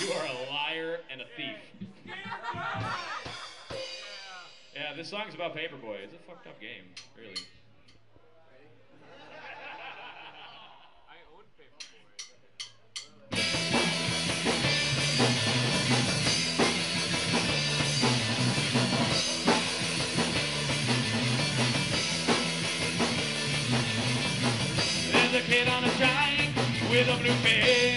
You are a liar and a thief. Yeah, this song's about Paperboy. It's a fucked up game, really. I own Paperboy. There's a kid on a strike with a blue face,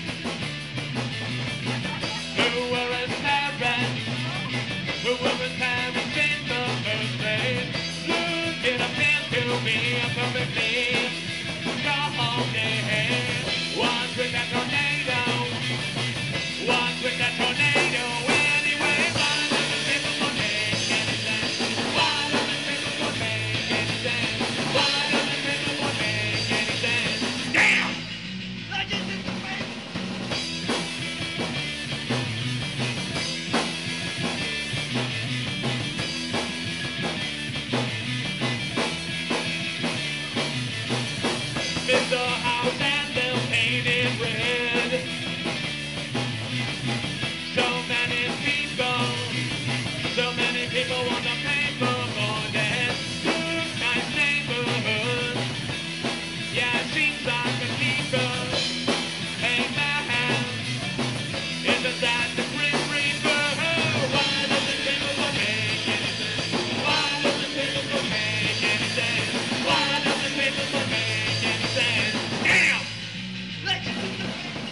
who were his parents, who were his parents in the first place. Blue kid appears to be a perfect thief. Long day, once with that tornado, once with that tornado. Anyway, why doesn't Paperboy make any sense? Why doesn't Paperboy make any sense? Why doesn't Paperboy make any sense? Damn! Legends in the face! Build a house and they'll paint it red. So many people want the Paperboy dead. Good, nice neighborhood. Yeah, it seems like a keeper. Hey man, isn't that the Grim Reaper? Why doesn't Paperboy make any sense? Why doesn't Paperboy make any sense? Why doesn't Paperboy make any sense? Damn! Legends in the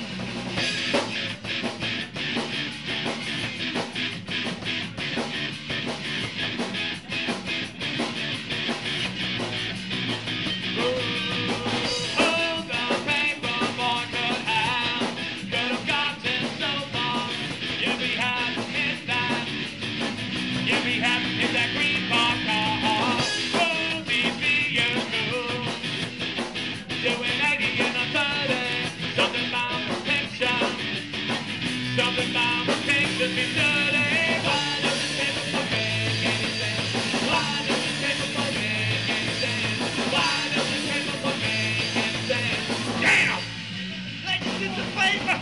something about the pictures be dirty. Why doesn't Paperboy make any sense? Why doesn't Paperboy make any sense? Why doesn't Paperboy make any sense? Damn! Legends in the paper!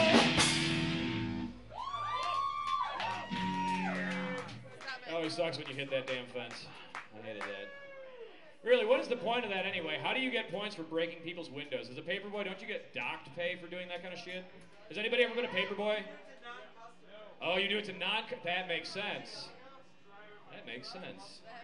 It always sucks when you hit that damn fence. I hated that. Really, what is the point of that anyway? How do you get points for breaking people's windows? As a Paperboy, don't you get docked pay for doing that kind of shit? Has anybody ever been a Paperboy? Oh, you do it to non... That makes sense. That makes sense.